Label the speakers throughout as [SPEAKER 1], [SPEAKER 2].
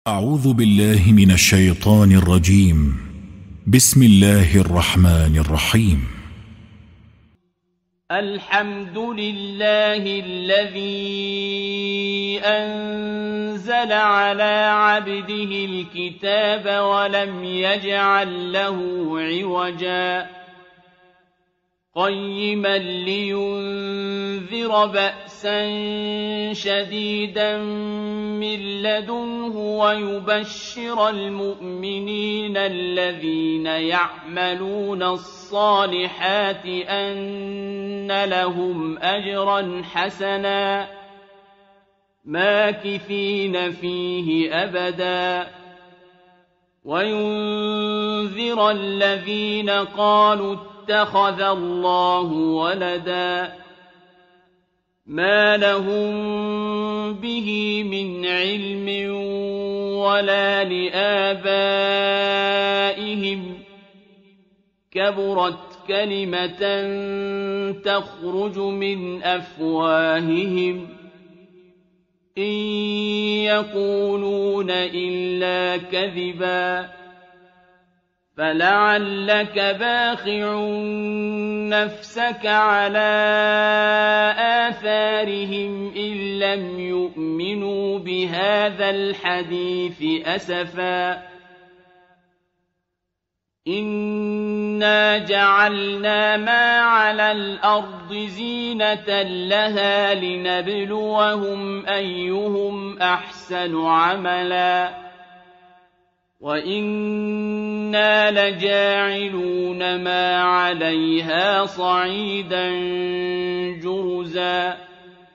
[SPEAKER 1] أعوذ بالله من الشيطان الرجيم. بسم الله الرحمن الرحيم.
[SPEAKER 2] الحمد لله الذي أنزل على عبده الكتاب ولم يجعل له عوجا قيما لينذر بأسا شديدا من لدنه ويبشر المؤمنين الذين يعملون الصالحات أن لهم أجرا حسنا ماكثين فيه أبدا وينذر الذين قالوا اتخذ الله ولدا ما لهم به من علم ولا لآبائهم كبرت كلمة تخرج من أفواههم إن يقولون إلا كذبا فلعلك باخع نفسك على آثارهم إن لم يؤمنوا بهذا الحديث أسفا إنا جعلنا ما على الأرض زينة لها لنبلوهم أيهم أحسن عملا وإنا لجاعلون ما عليها صعيدا جرزا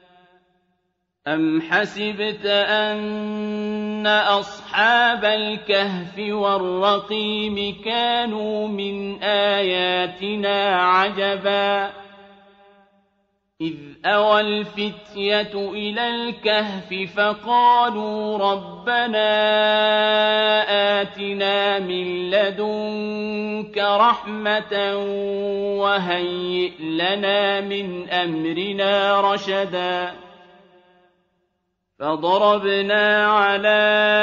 [SPEAKER 2] أم حسبت أن أصحاب الكهف والرقيم كانوا من آياتنا عجبا إذ أوى الفتية إلى الكهف فقالوا ربنا آتنا من لدنك رحمة وهيئ لنا من أمرنا رشدا فضربنا على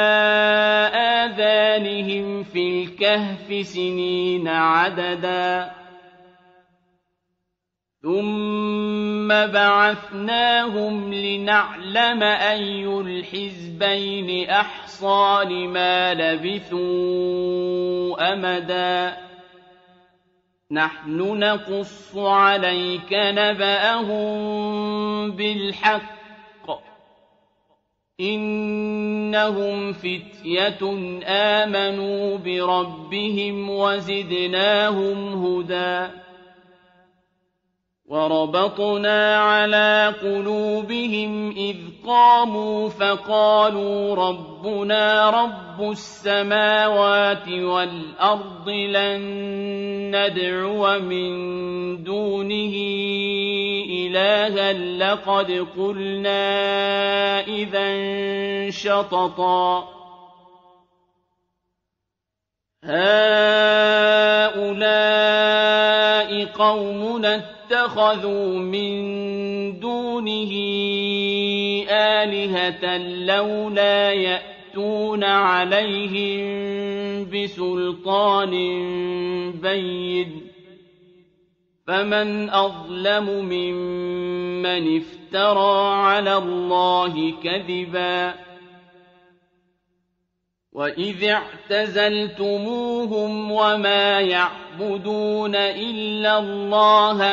[SPEAKER 2] آذانهم في الكهف سنين عددا ثم بعثناهم لنعلم أي الحزبين أحصى لما لبثوا أمدا نحن نقص عليك نبأهم بالحق إنهم فتية آمنوا بربهم وزدناهم هدى وربطنا على قلوبهم إذ قاموا فقالوا ربنا رب السماوات والأرض لن ندعو من دونه إلها لقد قلنا إذا شططا هؤلاء قومنا اتخذوا من دونه آلهة لولا يأتون عليهم بسلطان بين فمن أظلم ممن افترى على الله كذبا وإذ اعتزلتموهم وما يعبدون إلا الله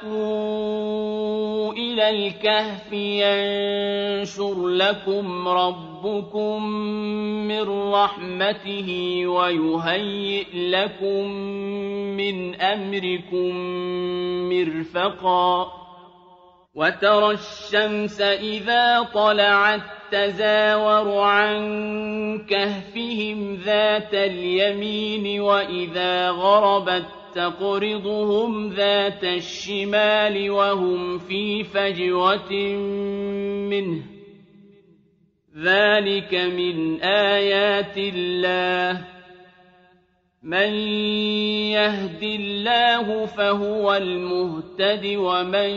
[SPEAKER 2] فأووا إلى الكهف ينشر لكم ربكم من رحمته ويهيئ لكم من أمركم مرفقا وترى الشمس إذا طلعت تزاور عن كهفهم ذات اليمين وإذا غربت تقرضهم ذات الشمال وهم في فجوة منه ذلك من آيات الله من يهد الله فهو المهتد ومن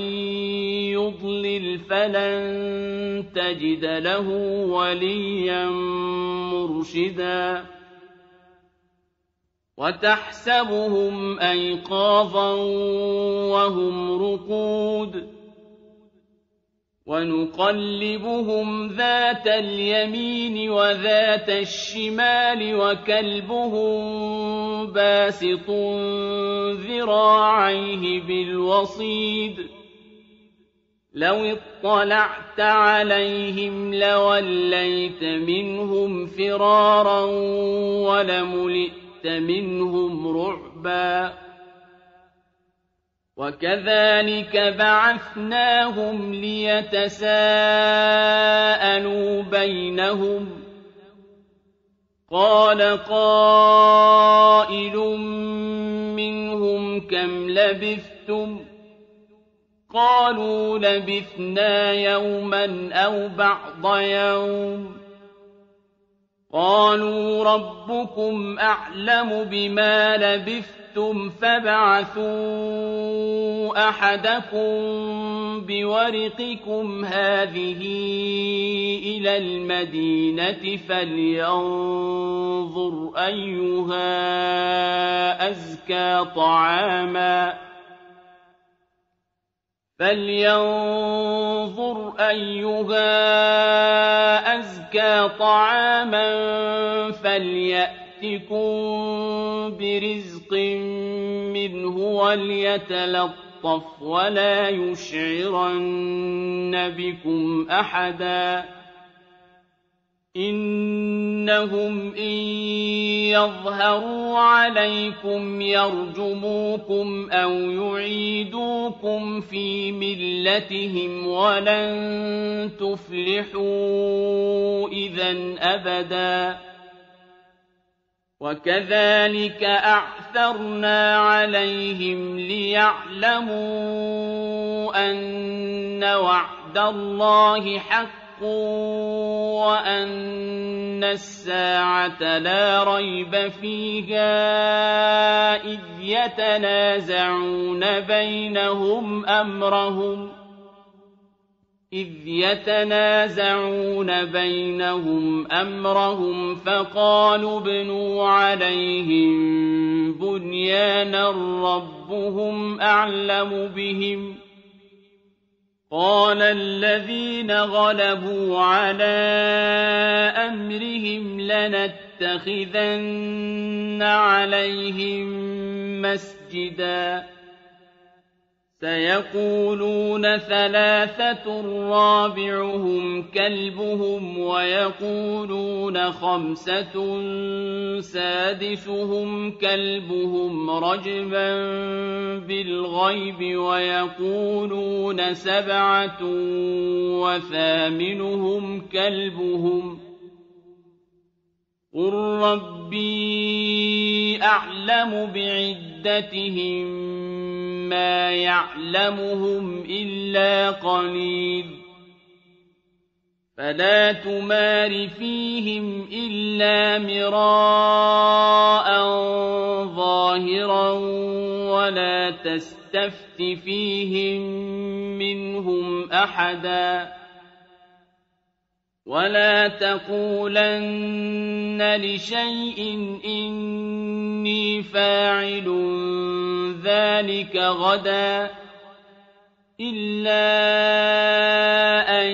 [SPEAKER 2] يضلل فلن تجد له وليا مرشدا مرشدا وتحسبهم أيقاظا وهم رقود ونقلبهم ذات اليمين وذات الشمال وكلبهم باسط ذراعيه بالوصيد لو اطلعت عليهم لوليت منهم فرارا ولملئت منهم رعبا وكذلك بعثناهم ليتساءلوا بينهم قال قائل منهم كم لبثتم قالوا لبثنا يوما أو بعض يوم قالوا ربكم أعلم بما لبثتم فابعثوا أحدكم بورقكم هذه إلى المدينة فلينظر أيها أزكى طعاما فليأتكم برزق منه وليتلطف ولا يشعرن بكم أحدا إنهم إن يظهروا عليكم يرجموكم أو يعيدوكم في ملتهم ولن تفلحوا إذا أبدا وكذلك أعثرنا عليهم ليعلموا أن وعد الله حق وأن الساعة لا ريب فيها إذ يتنازعون بينهم أمرهم فقالوا ابنوا عليهم بنيانا ربهم أعلم بهم قال الذين غلبوا على أمرهم لنتخذن عليهم مسجدا سيقولون ثلاثة رابعهم كلبهم ويقولون خمسة سادسهم كلبهم رجما بالغيب ويقولون سبعة وثامنهم كلبهم قل ربي أعلم بعدتهم ما يعلمهم إلا قليل فلا تمار فيهم إلا مراء ظاهرا ولا تستفت فيهم منهم أحدا ولا تقولن لشيء إني فاعل ذلك غدا إلا أن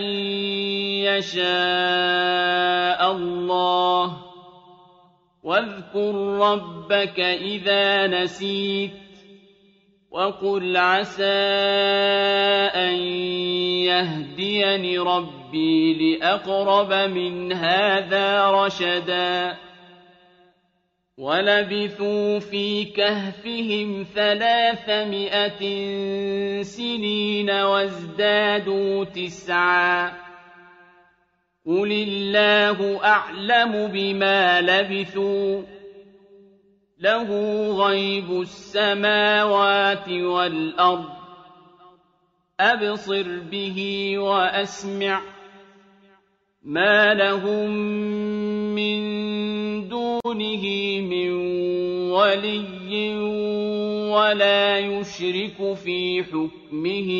[SPEAKER 2] يشاء الله واذكر ربك إذا نسيت وقل عسى أن يهديني ربي لأقرب من هذا رشدا ولبثوا في كهفهم 300 سنين وازدادوا 9 قل الله أعلم بما لبثوا له غيب السماوات والأرض أبصر به وأسمع ما لهم من دونه من ولي ولا يشرك في حكمه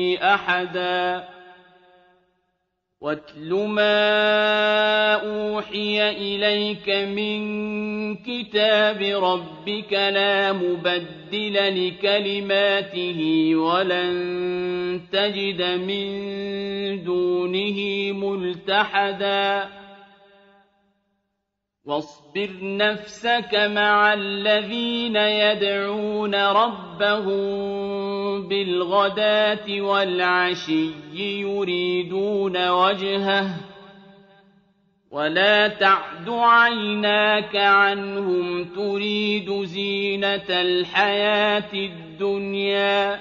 [SPEAKER 2] أحدا واتل ما أوحي أُوحِيَ إِلَيْكَ مِن كِتَابِ رَبِّكَ لَا مُبَدِّلَ لِكَلِمَاتِهِ وَلَن تَجِدَ مِن دُونِهِ مُلْتَحَدًا وَاصْبِرْ نَفْسَكَ مَعَ الَّذِينَ يَدْعُونَ رَبَّهُم بِالْغَدَاةِ وَالْعَشِيِّ يُرِيدُونَ وَجْهَهُ وَلَا تَعْدُ عَيْنَاكَ عَنْهُمْ تُرِيدُ زِينَةَ الْحَيَاةِ الدُّنْيَا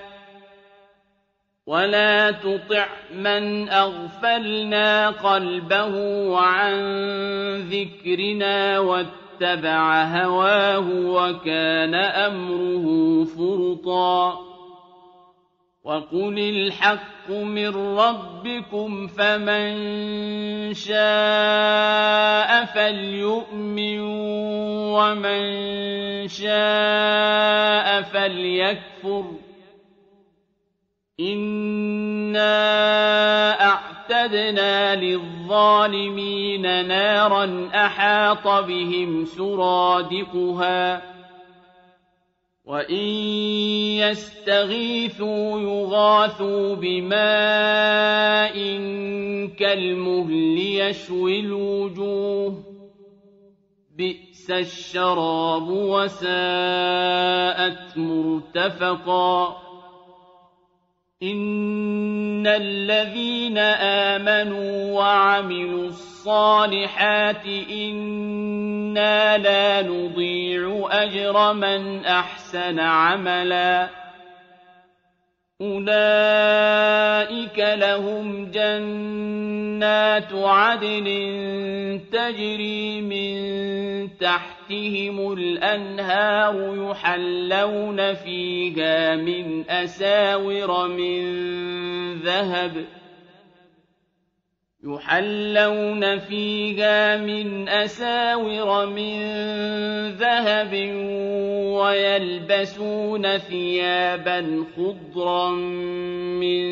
[SPEAKER 2] وَلَا تُطِعْ مَنْ أَغْفَلْنَا قَلْبَهُ عَن ذِكْرِنَا وَاتَّبَعَ هَوَاهُ وَكَانَ أَمْرُهُ فُرُطًا وَقُلِ الْحَقُّ مِن رَّبِّكُمْ فَمَن شَاءَ فَلْيُؤْمِن وَمَن شَاءَ فَلْيَكْفُرْ إِنَّا أَعْتَدْنَا لِلظَّالِمِينَ نَارًا أَحَاطَ بِهِمْ سُرَادِقُهَا وَإِن يَسْتَغِيثُوا يُغَاثُوا بِمَاءٍ كَالْمُهْلِ يَشْوِي الْوُجُوهَ بِئْسَ الشَّرَابُ وَسَاءَتْ مُرْتَفَقًا إِنَّ الَّذِينَ آمَنُوا وَعَمِلُوا الصَّالِحَاتِ إِنَّا لَا نُضِيعُ أَجْرَ مَنْ أَحْسَنَ عَمَلًا أُولَٰئِكَ لَهُمْ جَنَّاتُ عَدْنٍ تَجْرِي مِن تَحْتِهِمُ الْأَنْهَارُ يُحَلَّوْنَ فِيهَا مِنْ أَسَاوِرَ مِن ذَهَبٍ وَيَلْبَسُونَ ثِيَابًا خُضْرًا مِّن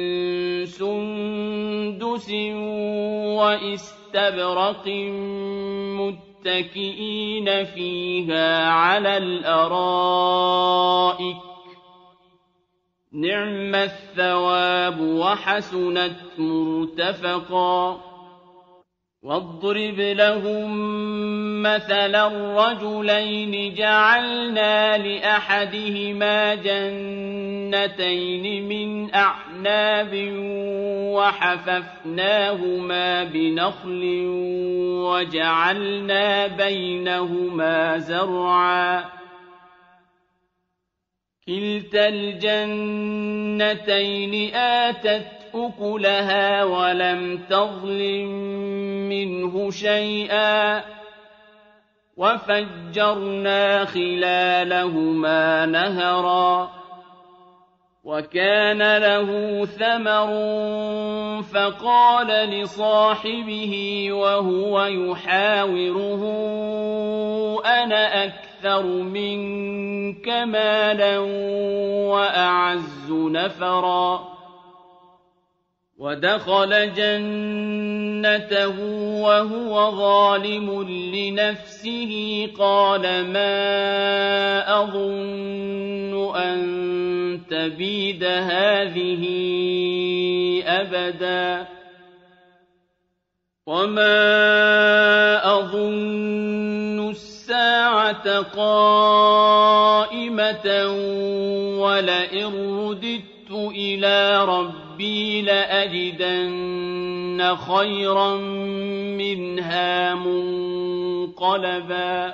[SPEAKER 2] سُندُسٍ وَإِسْتَبْرَقٍ مُّتَّكِئِينَ فِيهَا عَلَى الْأَرَائِكِ ۚ نِعْمَ الثَّوَابُ وَحَسُنَتْ مُرْتَفَقًا وَاضْرِبْ لَهُم مَّثَلًا رَّجُلَيْنِ جَعَلْنَا لِأَحَدِهِمَا جَنَّتَيْنِ مِنْ أَعْنَابٍ وَحَفَفْنَاهُمَا بِنَخْلٍ وَجَعَلْنَا بَيْنَهُمَا زَرْعًا كِلْتَا الْجَنَّتَيْنِ آتَتْ أُكُلَهَا وَلَمْ تَظْلِم مِّنْهُ شَيْئًا وَفَجَّرْنَا خِلَالَهُمَا نَهَرًا وَكَانَ لَهُ ثَمَرٌ فَقَالَ لِصَاحِبِهِ وَهُوَ يُحَاوِرُهُ أَنَا أَكْثَرُ مِنكَ مَالًا وَأَعَزُّ نَفَرًا وَدَخَلَ جَنَّتَهُ وَهُوَ ظَالِمٌ لِّنَفْسِهِ قَالَ مَا أَظُنُّ أَن تَبِيدَ هَٰذِهِ أَبَدًا وَمَا أَظُنُّ السَّاعَةَ قَائِمَةً وَلَئِن رُّدِدتُّ إِلَىٰ رَبِّي لَأَجِدَنَّ خَيْرًا مِّنْهَا مُنقَلَبًا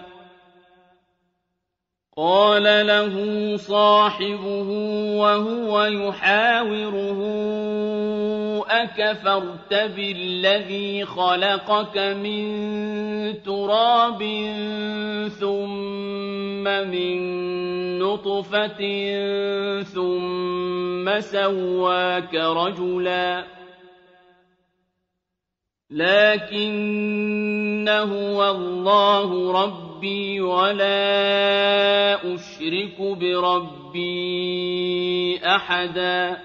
[SPEAKER 2] قَالَ لَهُ صَاحِبُهُ وَهُوَ يُحَاوِرُهُ أَكَفَرْتَ بِالَّذِي خَلَقَكَ مِن تُرَابٍ ثُمَّ مِن نُّطْفَةٍ ثُمَّ سَوَّاكَ رَجُلًا لَّٰكِنَّ هُوَ اللَّهُ رَبِّي وَلَا أُشْرِكُ بِرَبِّي أَحَدًا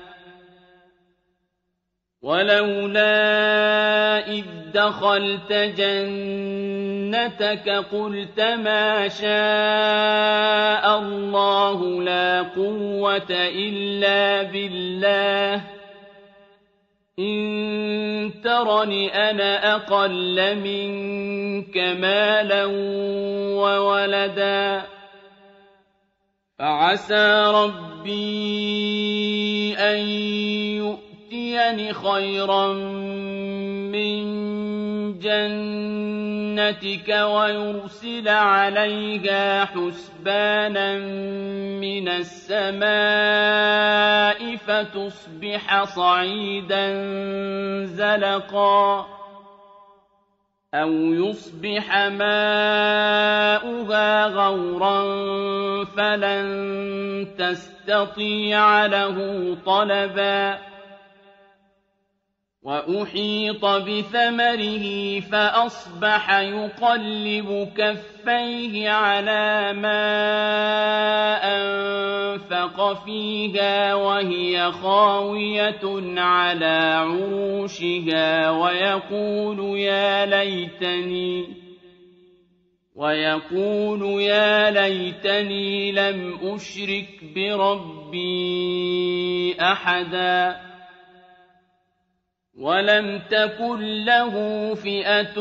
[SPEAKER 2] ولولا إذ دخلت جنتك جنتك قلت ما شاء الله لا قوة إلا بالله إن ترني أنا أقل منك مالا وولدا فعسى ربي أن يؤتيني خيرا من جنتك ويرسل عليها حسبانا من السماء فتصبح صعيدا زلقا أو يصبح ماؤها غورا فلن تستطيع له طلبا وأحيط بثمره فأصبح يقلب كفيه على ما أنفق فيها وهي خاوية على عروشها ويقول يا ليتني لم أشرك بربي أحدا ولم تكن له فئة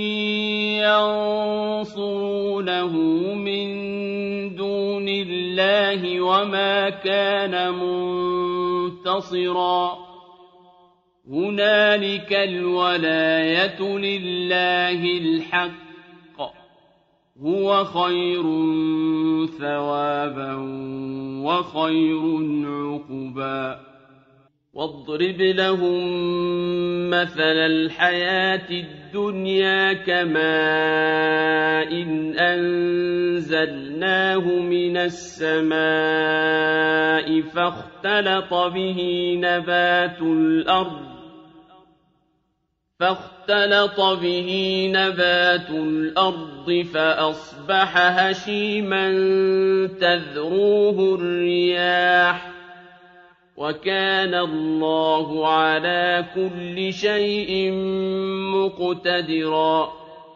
[SPEAKER 2] ينصرونه من دون الله وما كان منتصرا هنالك الولاية لله الحق هو خير ثوابا وخير عقبا واضرب لهم مثل الحياة الدنيا كماء أنزلناه من السماء فاختلط به نبات الأرض فأصبح هشيما تذروه الرياح وكان الله على كل شيء مقتدرا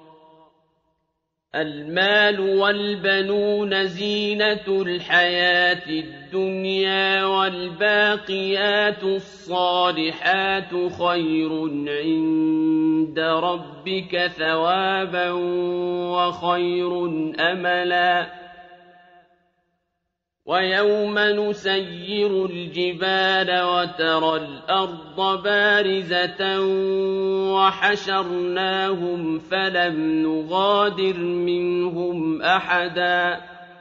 [SPEAKER 2] المال والبنون زينة الحياة الدنيا والباقيات الصالحات خير عند ربك ثوابا وخير أملا ويوم نسير الجبال وترى الأرض بارزة وحشرناهم فلم نغادر منهم أحدا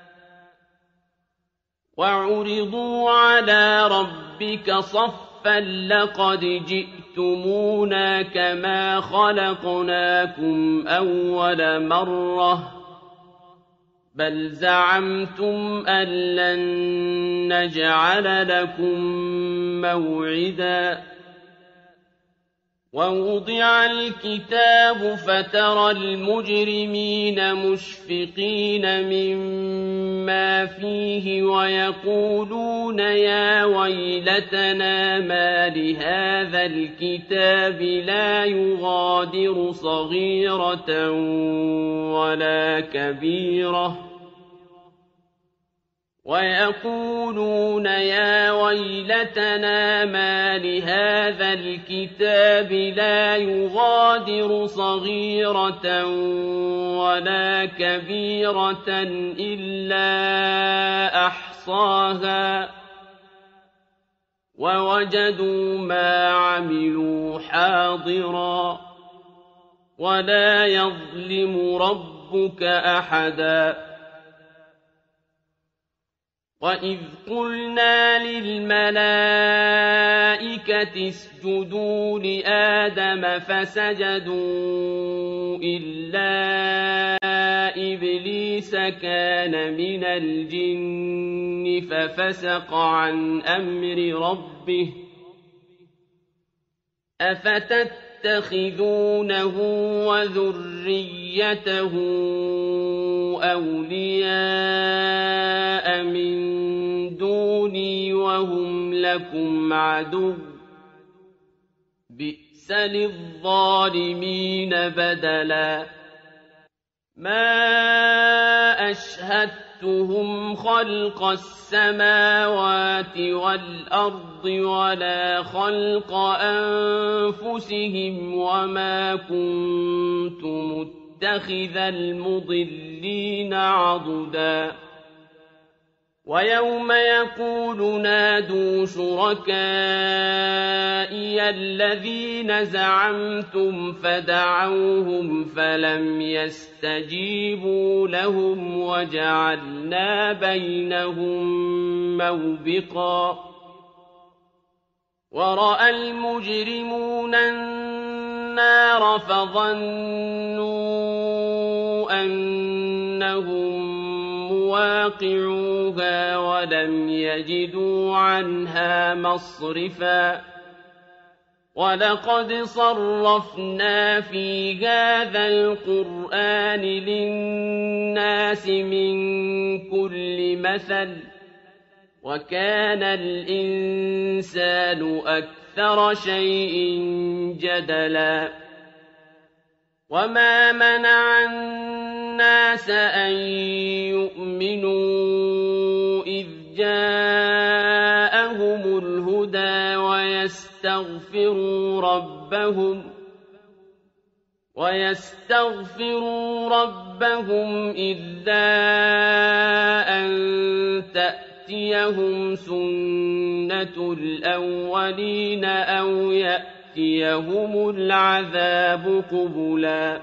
[SPEAKER 2] وعرضوا على ربك صفا لقد جئتمونا كما خلقناكم أول مرة بل زعمتم أن لن نجعل لكم موعدا ووضع الكتاب فترى المجرمين مشفقين مما فيه ويقولون يا ويلتنا ما لهذا الكتاب لا يغادر صغيرة ولا كبيرة ويقولون يا ويلتنا ما لهذا الكتاب لا يغادر صغيرة ولا كبيرة إلا أحصاها ووجدوا ما عملوا حاضرا ولا يظلم ربك أحدا وَإِذْ قُلْنَا لِلْمَلَائِكَةِ اسْجُدُوا لِآدَمَ فَسَجَدُوا إِلَّا إِبْلِيسَ كَانَ مِنَ الْجِنِّ فَفَسَقَ عَنْ أَمْرِ رَبِّهِ أَفَتَتَّخِذُونَهُ وَذُرِّيَّتَهُ أَوْلِيَاءَ مِن دُونِي وَهُمْ لَكُمْ عَدُوٌّ ۚ بِئْسَ لِلظَّالِمِينَ بَدَلًا مَا أَشْهَدتُّهُمْ خَلْقَ السَّمَاوَاتِ وَالْأَرْضِ وَلَا خَلْقَ أَنفُسِهِمْ وَمَا كُنتُ مُتَّخِذَ الْمُضِلِّينَ عَضُدًا وَيَوْمَ يَقُولُ نَادُوا شُرَكَائِيَ الَّذِينَ زَعَمْتُمْ فَدَعَوْهُمْ فَلَمْ يَسْتَجِيبُوا لَهُمْ وَجَعَلْنَا بَيْنَهُم مَّوْبِقًا وَرَأَى الْمُجْرِمُونَ النَّارَ فَظَنُّوا أَنَّهُم مواقعوها ولم يجدوا عنها مصرفا ولقد صرفنا في هذا القرآن للناس من كل مثل وكان الإنسان أكثر شيء جدلا وما منع الناس أن يؤمنوا إذ جاءهم الهدى ويستغفروا ربهم إلا أن تأتيهم سنة الأولين أو يأتيهم العذاب قبلا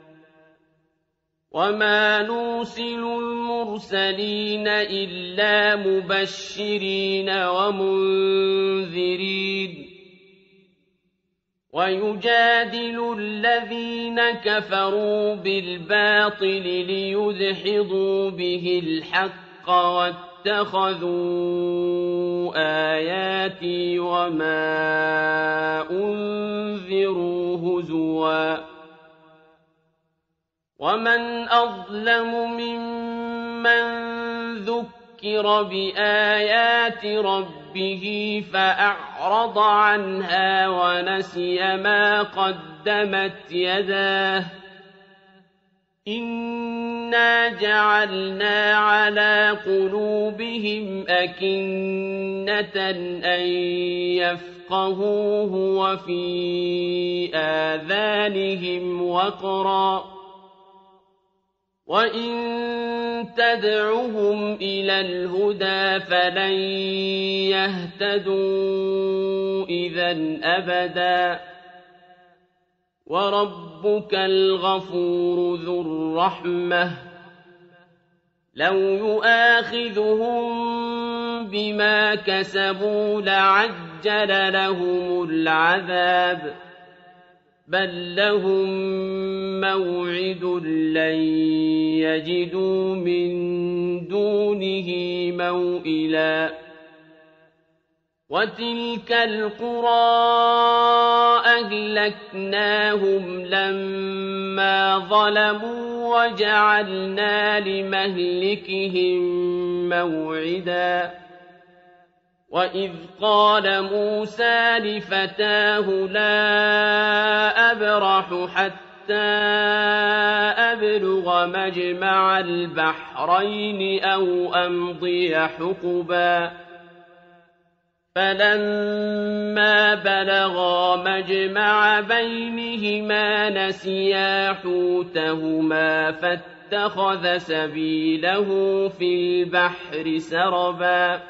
[SPEAKER 2] وما نرسل المرسلين إلا مبشرين ومنذرين ويجادل الذين كفروا بالباطل ليدحضوا به الحق واتخذوا آياتي وما أنذروا هزوا ومن أظلم ممن ذكر بآيات ربه فأعرض عنها ونسي ما قدمت يداه إنا جعلنا على قلوبهم أكنة أن يفقهوه وفي آذانهم وقرا وَإِن تَدْعُهُمْ إِلَى الْهُدَىٰ فَلَن يَهْتَدُوا إِذًا أَبَدًا وَرَبُّكَ الْغَفُورُ ذُو الرَّحْمَةِ لَوْ يُؤَاخِذُهُم بِمَا كَسَبُوا لَعَجَّلَ لَهُمُ الْعَذَابَ بل لهم موعد لن يجدوا من دونه موئلا وتلك القرى أهلكناهم لما ظلموا وجعلنا لمهلكهم موعدا وَإِذْ قَالَ مُوسَىٰ لِفَتَاهُ لَا أَبْرَحُ حَتَّىٰ أَبْلُغَ مَجْمَعَ الْبَحْرَيْنِ أَوْ أَمْضِيَ حُقُبًا فَلَمَّا بَلَغَا مَجْمَعَ بَيْنِهِمَا نَسِيَا حُوتَهُمَا فَاتَّخَذَ سَبِيلَهُ فِي الْبَحْرِ سَرَبًا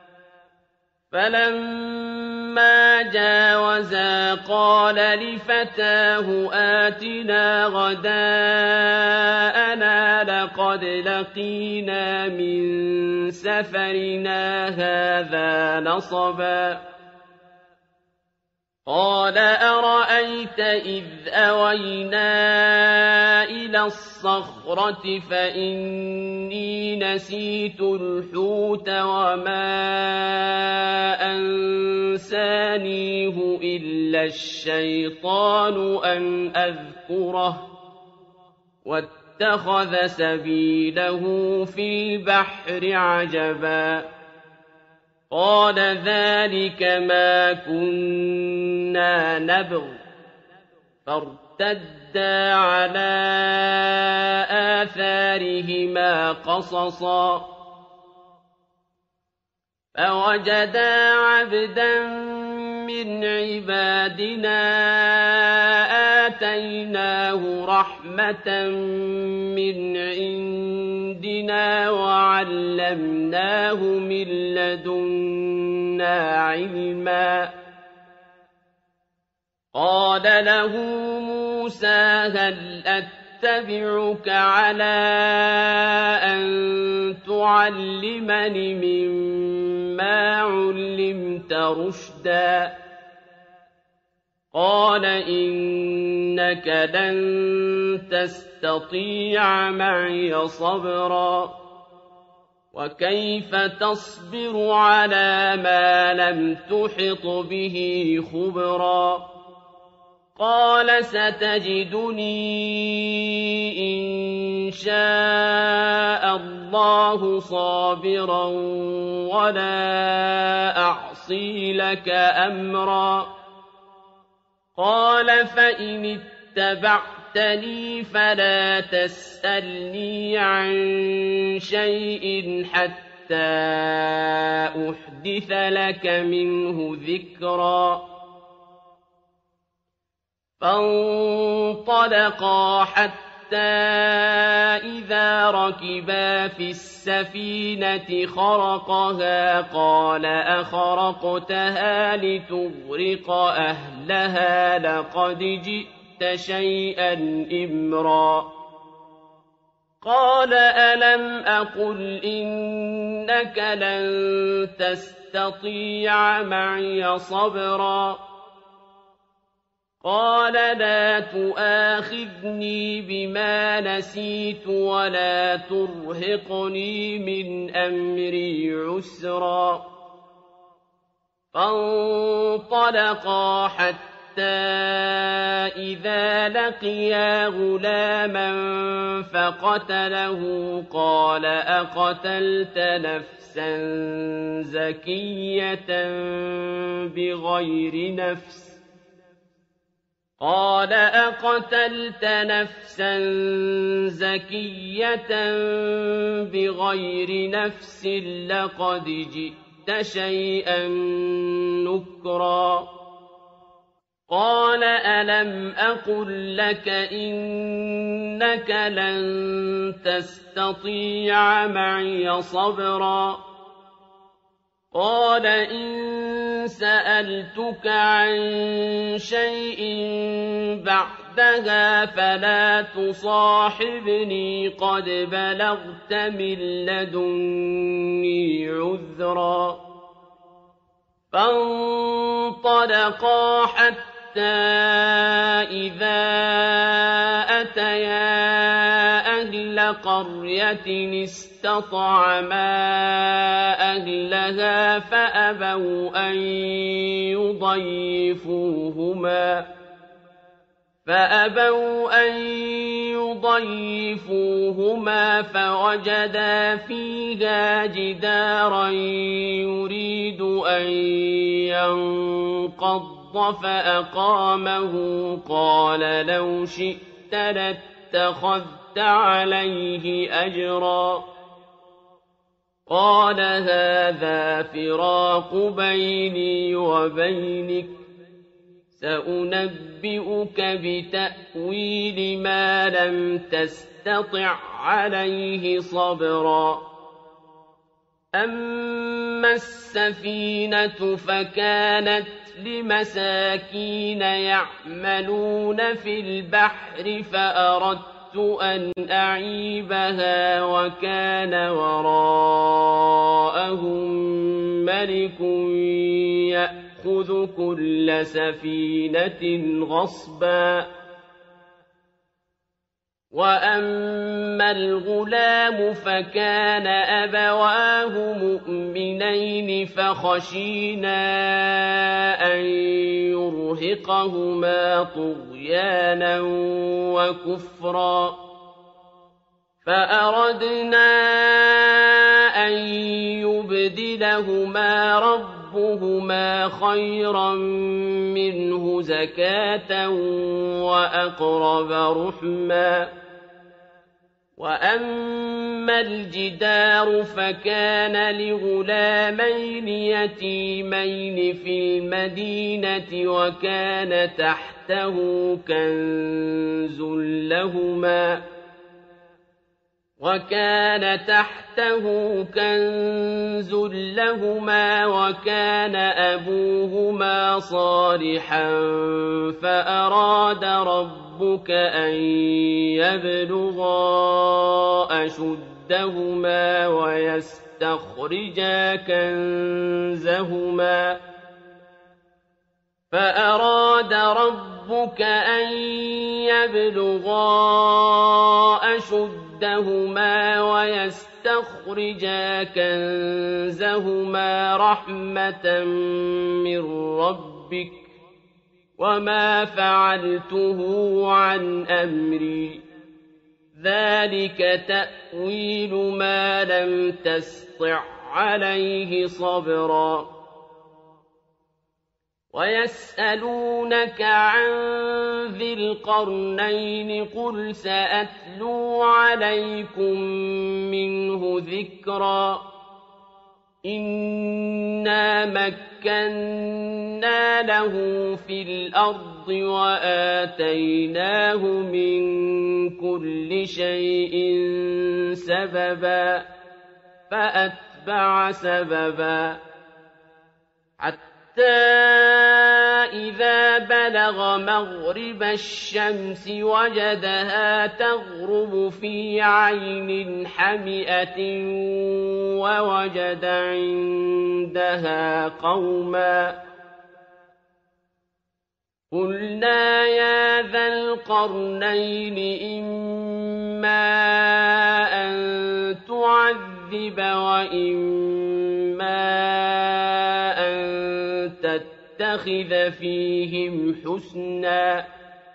[SPEAKER 2] فَلَمَّا جَاوَزَا قَالَ لِفَتَاهُ آتِنَا غَدَاءَنَا لَقَدْ لَقِينَا مِن سَفَرِنَا هَٰذَا نَصَبًا قَالَ أَرَأَيْتَ إِذْ أَوَيْنَا إِلَى الصَّخْرَةِ فَإِنِّي نَسِيتُ الْحُوتَ وَمَا أَنسَانِيهُ إِلَّا الشَّيْطَانُ أَنْ أَذْكُرَهُ وَاتَّخَذَ سَبِيلَهُ فِي الْبَحْرِ عَجَبًا قَالَ ذَٰلِكَ مَا كُنَّا نَبْغِ فَارْتَدَّا عَلَىٰ آثَارِهِمَا قَصَصًا فَوَجَدَا عَبْدًا مِّنْ عِبَادِنَا آتَيْنَاهُ رَحْمَةً مِّنْ عِندِنَا وَعَلَّمْنَاهُ مِن لَّدُنَّا عِلْمًا قَالَ لَهُ مُوسَىٰ هَلْ أَتَّبِعُكَ عَلَىٰ أَن تُعَلِّمَنِ مِمَّا عُلِّمْتَ رُشْدًا قَالَ إِنَّكَ لَن تَسْتَطِيعَ مَعِيَ صَبْرًا وَكَيْفَ تَصْبِرُ عَلَىٰ مَا لَمْ تُحِطْ بِهِ خُبْرًا قَالَ سَتَجِدُنِي إِن شَاءَ اللَّهُ صَابِرًا وَلَا أَعْصِي لَكَ أَمْرًا قَالَ فَإِنِ اتَّبَعْتَنِي فَلَا تَسْأَلْنِي عَن شَيْءٍ حَتَّىٰ أُحْدِثَ لَكَ مِنْهُ ذِكْرًا فانطلقا حتى إذا ركبا في السفينة خرقها قال أخرقتها لتغرق أهلها لقد جئت شيئا إمرا قال ألم أقل إنك لن تستطيع معي صبرا قال لا تؤاخذني بما نسيت ولا ترهقني من أمري عسرا فانطلقا حتى إذا لقيا غلاما فقتله قال أقتلت نفسا زكية بغير نفس قال أقتلت نفسا زكية بغير نفس لقد جئت شيئا نكرا قال ألم أقل لك إنك لن تستطيع معي صبرا قال إن سألتك عن شيء بعدها فلا تصاحبني قد بلغت من لدني عذرا فانطلقا حتى إذا أتيا أهل قرية استطعما أهلها فأبوا أن يضيفوهما فوجدا فيها جدارا يريد أن ينقض فأقامه قال لو شئت لاتخذت عليه أجرا قال هذا فراق بيني وبينك سأنبئك بتأويل ما لم تستطع عليه صبرا أما السفينة فكانت لمساكين يعملون في البحر فأردت أن أعيبها وكان وراءهم ملك يأخذ كل سفينة غصبا وأما الغلام فكان أبواه مؤمنين فخشينا أن يرهقهما طغيانا وكفرا فأردنا أن يبدلهما ربهما خيرا منه زكاة وأقرب رحما وَأَمَّا الْجِدَارُ فَكَانَ لِغُلَامَيْنِ يَتِيمَيْنِ فِي الْمَدِينَةِ وَكَانَ تَحْتَهُ كَنزٌ لَّهُمَا وَكَانَ أَبُوهُمَا صَالِحًا فَأَرَادَ رَبُّكَ أَن يَبْلُغَا أَشُدَّهُمَا وَيَسْتَخْرِجَا كَنزَهُمَا رَحْمَةً مِّن رَّبِّكَ ۚ وَمَا فَعَلْتُهُ عَنْ أَمْرِي ۚ ذَٰلِكَ تَأْوِيلُ مَا لَمْ تَسْطِع عَّلَيْهِ صَبْرًا وَيَسْأَلُونَكَ عَن ذِي الْقَرْنَيْنِ ۖ قُلْ سَأَتْلُو عَلَيْكُم مِّنْهُ ذِكْرًا إِنَّا مَكَّنَّا لَهُ فِي الْأَرْضِ وَآتَيْنَاهُ مِن كُلِّ شَيْءٍ سَبَبًا فَأَتْبَعَ سَبَبًا حَتَّىٰ إِذَا بَلَغَ مَغْرِبَ الشَّمْسِ وَجَدَهَا تَغْرُبُ فِي عَيْنٍ حَمِئَةٍ وَوَجَدَ عِندَهَا قَوْمًا قُلْنَا يَا ذَا الْقَرْنَيْنِ إِمَّا أَن تُعَذِّبَ وَإِمَّا أَن تَتَّخِذَ فِيهِمْ حُسْنًا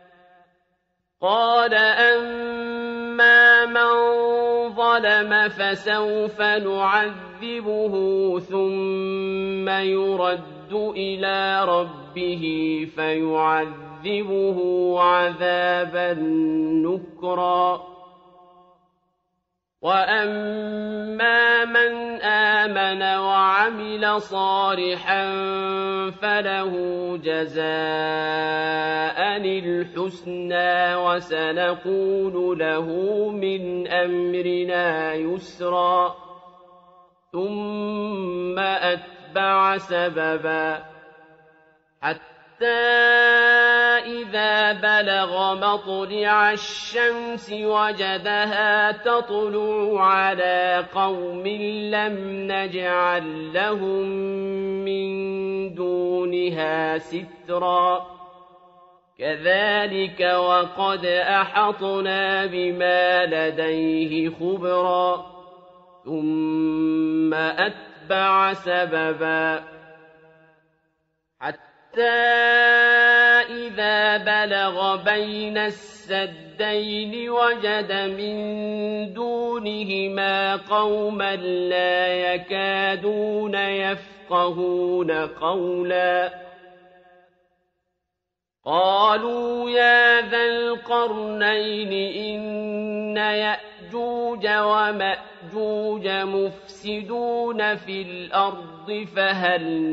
[SPEAKER 2] قَالَ أَمَّا مَن ظَلَمَ فَسَوْفَ نُعَذِّبُهُ ثُمَّ يُرَدُّ إِلَىٰ رَبِّهِ فَيُعَذِّبُهُ عَذَابًا نُّكْرًا وَأَمَّا مَنْ آمَنَ وَعَمِلَ صَالِحًا فَلَهُ جَزَاءً الْحُسْنَىٰ وَسَنَقُولُ لَهُ مِنْ أَمْرِنَا يُسْرًا ثُمَّ أَتْبَعَ سَبَبًا حَتَّىٰ إِذَا بَلَغَ مَطْلِعَ الشَّمْسِ وَجَدَهَا تَطْلُعُ عَلَىٰ قَوْمٍ لَّمْ نَجْعَل لَّهُم مِّن دُونِهَا سِتْرًا كَذَٰلِكَ وَقَدْ أَحَطْنَا بِمَا لَدَيْهِ خُبْرًا ثُمَّ أَتْبَعَ سَبَبًا حَتَّىٰ إِذَا بَلَغَ بَيْنَ السَّدَّيْنِ وَجَدَ مِن دُونِهِمَا قَوْمًا لَّا يَكَادُونَ يَفْقَهُونَ قَوْلًا قَالُوا يَا ذَا الْقَرْنَيْنِ إِنَّ يَأْجُوجَ وَمَأْجُوجَ مُفْسِدُونَ فِي الْأَرْضِ فَهَلْ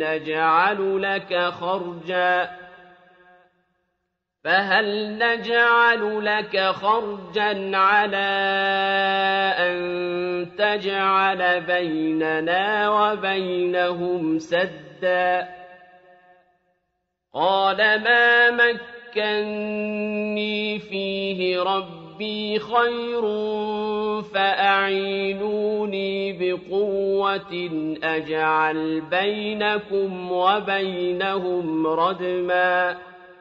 [SPEAKER 2] نَجْعَلُ لَكَ خَرْجًا عَلَىٰ أَن تَجْعَلَ بَيْنَنَا وَبَيْنَهُمْ سَدًّا قَالَ مَا مَكَّنِّي فِيهِ رَبِّي خَيْرٌ فَأَعِينُونِي بِقُوَّةٍ أَجْعَلْ بَيْنَكُمْ وَبَيْنَهُمْ رَدْمًا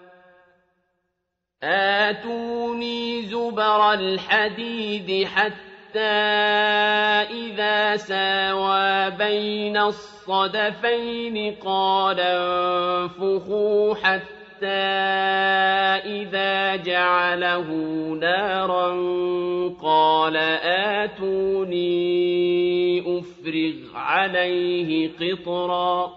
[SPEAKER 2] آتُونِي زُبَرَ الْحَدِيدِ حَتَّىٰ إِذَا سَاوَىٰ بَيْنَ الصَّدَفَيْنِ قَالَ انفُخُوا حَتَّىٰ إِذَا جَعَلَهُ نَارًا قَالَ آتُونِي أُفْرِغْ عَلَيْهِ قِطْرًا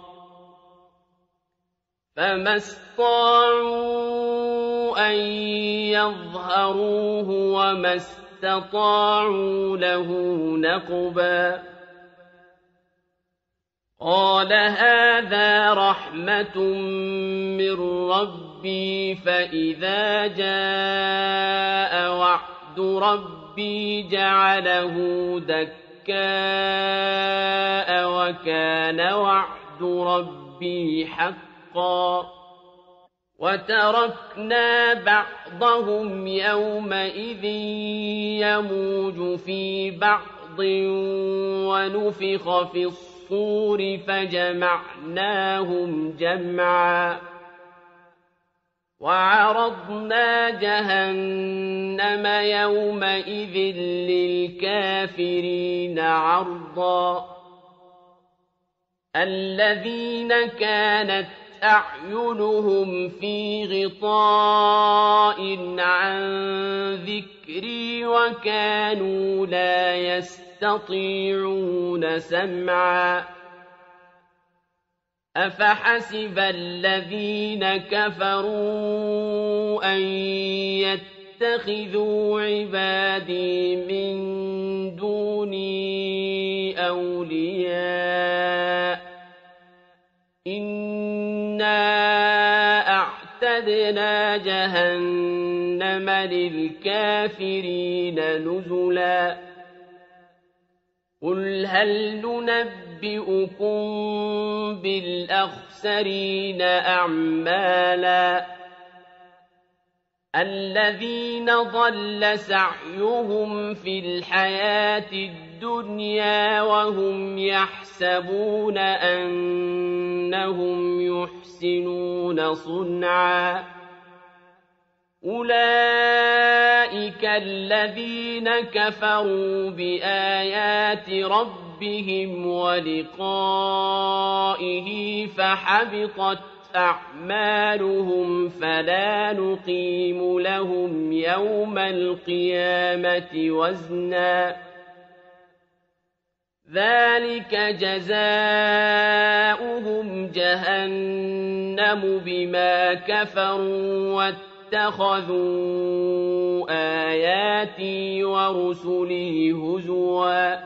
[SPEAKER 2] فَمَا اسْطَاعُوا أَن يَظْهَرُوهُ وَمَا اسْتَطَاعُوا لَهُ نَقْبًا قَالَ هَٰذَا رَحْمَةٌ مِّن رَّبِّي فَإِذَا جَاءَ وَعْدُ رَبِّي جَعَلَهُ دَكَّاءَ وَكَانَ وَعْدُ رَبِّي حَقًّا وَتَرَكْنَا بَعْضَهُمْ يَوْمَئِذٍ يَمُوجُ فِي بَعْضٍ وَنُفِخَ فِي الصُّورِ فَجَمَعْنَاهُمْ جَمْعًا وَعَرَضْنَا جَهَنَّمَ يَوْمَئِذٍ لِّلْكَافِرِينَ عَرْضًا الَّذِينَ كَانَتْ أَعْيُنُهُمْ فِي غِطَاءٍ عَن ذِكْرِي وَكَانُوا لَا يَسْتَطِيعُونَ سَمْعًا أَفَحَسِبَ الَّذِينَ كَفَرُوا أَن يَتَّخِذُوا عِبَادِي مِن دُونِي أَوْلِيَاءَ إِنَّا أَعْتَدْنَا جَهَنَّمَ لِلْكَافِرِينَ نُزُلًا قُلْ هَلْ نُنَبِّئُكُم بِالْأَخْسَرِينَ أَعْمَالًا الَّذِينَ ضَلَّ سَعْيُهُمْ فِي الْحَيَاةِ الدُّنْيَا وَهُمْ يَحْسَبُونَ أَنَّهُمْ يُحْسِنُونَ صُنْعًا أُولَٰئِكَ الَّذِينَ كَفَرُوا بِآيَاتِ رَبِّهِمْ وَلِقَائِهِ فَحَبِطَتْ أَعْمَالُهُمْ فَلَا نُقِيمُ لَهُمْ يَوْمَ الْقِيَامَةِ وَزْنًا ذَٰلِكَ جَزَاؤُهُمْ جَهَنَّمُ بِمَا كَفَرُوا وَاتَّخَذُوا آيَاتِي وَرُسُلِي هُزُوًا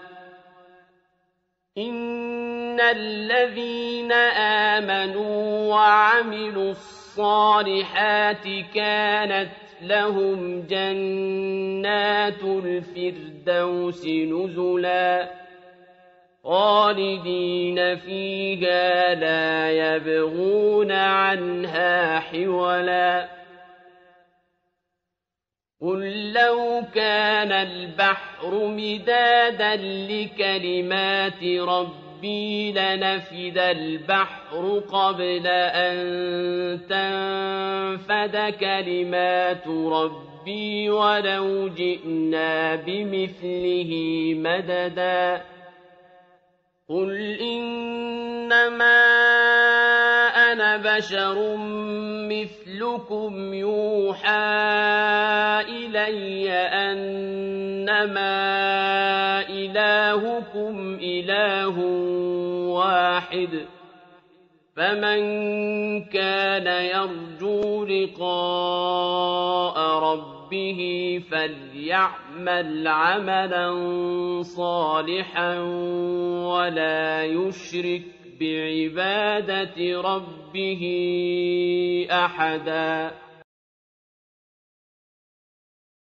[SPEAKER 2] إِنَّ الَّذِينَ آمَنُوا وَعَمِلُوا الصَّالِحَاتِ كَانَتْ لَهُمْ جَنَّاتُ الْفِرْدَوْسِ نُزُلًا خَالِدِينَ فِيهَا لَا يَبْغُونَ عَنْهَا حِوَلًا قُل لَّوْ كَانَ الْبَحْرُ مِدَادًا لِّكَلِمَاتِ رَبِّي لَنَفِدَ الْبَحْرُ قَبْلَ أَن تَنفَدَ كَلِمَاتُ رَبِّي وَلَوْ جِئْنَا بِمِثْلِهِ مَدَدًا قُلْ إِنَّمَا أَنَا بَشَرٌ مِّثْلُكُمْ يُوحَىٰ إِلَيَّ أَنَّمَا إِلَٰهُكُمْ إِلَٰهٌ وَاحِدٌ فَمَن كَانَ يَرْجُو لِقَاءَ رَبِّهِ فَلْيَعْمَلْ عَمَلًا صَالِحًا وَلَا يُشْرِكْ بِعِبَادَةِ رَبِّهِ أَحَدًا